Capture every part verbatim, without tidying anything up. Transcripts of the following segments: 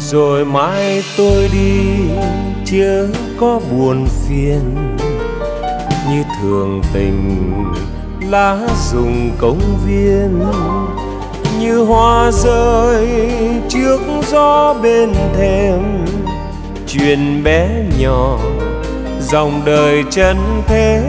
Rồi mai tôi đi chớ có buồn phiền, như thường tình lá rụng công viên, như hoa rơi trước gió bên thềm. Chuyện bé nhỏ dòng đời chân thế.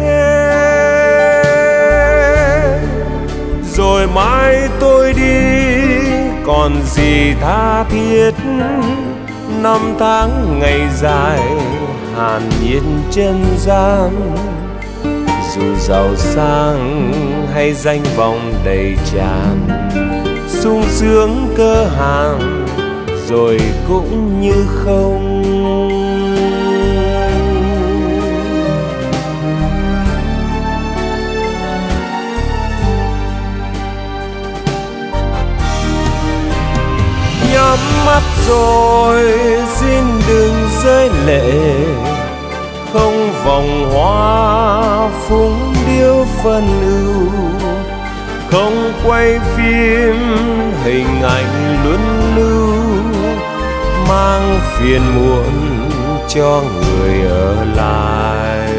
Rồi mai tôi đi còn gì tha thiết, năm tháng ngày dài hàn nhiệt chân gian. Dù giàu sang hay danh vọng đầy tràn, sung sướng cơ hàn rồi cũng như không. Nhắm mắt rồi xin đừng rơi lệ, không vòng hoa phúng điêu phân ưu, không quay phim hình ảnh luân lưu, mang phiền muộn cho người ở lại.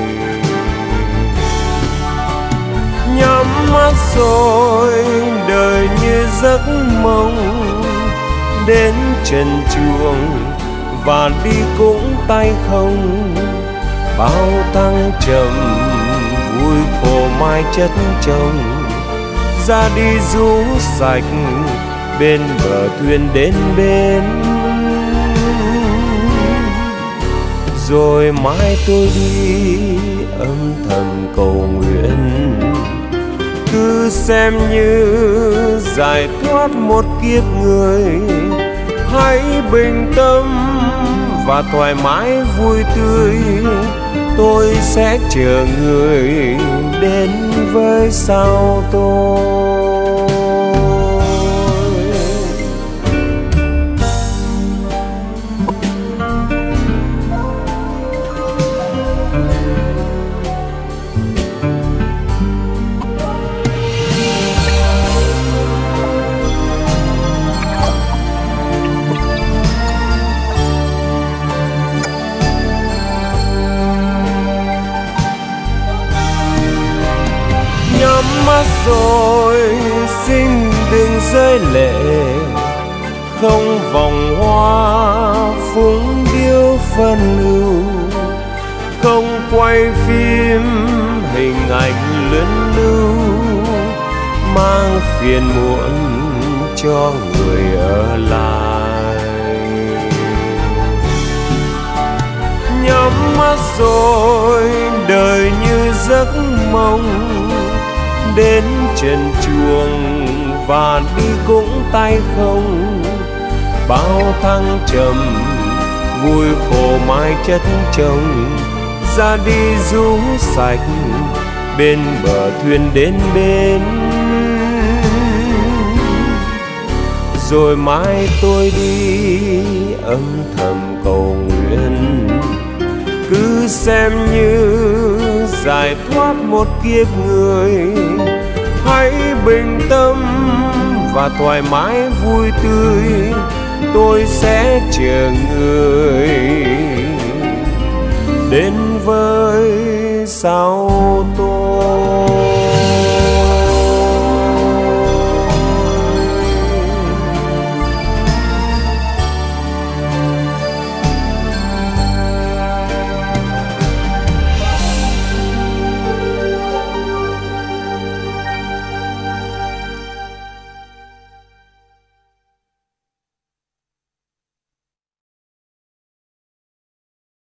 Nhắm mắt rồi đời như giấc mộng, đến trần truồng và đi cũng tay không. Bao thăng trầm vui khổ mai chất chồng, ra đi rú sạch bên bờ thuyền đến bên. Rồi mai tôi đi âm thầm cầu nguyện, cứ xem như giải thoát một kiếp người. Hãy bình tâm và thoải mái vui tươi, tôi sẽ chờ người đến với sau tôi. Mắt rồi xin đừng rơi lệ, không vòng hoa phúng điêu phân ưu, không quay phim hình ảnh luân lưu, mang phiền muộn cho người ở lại. Nhắm mắt rồi đời như giấc mộng, đến trần truồng và đi cũng tay không. Bao thăng trầm vui khổ mai chất chồng, ra đi rú sạch bên bờ thuyền đến bên. Rồi mai tôi đi âm thầm cầu nguyện, cứ xem như giải thoát một kiếp người. Hãy bình tâm và thoải mái vui tươi, tôi sẽ chờ người đến với sau tôi.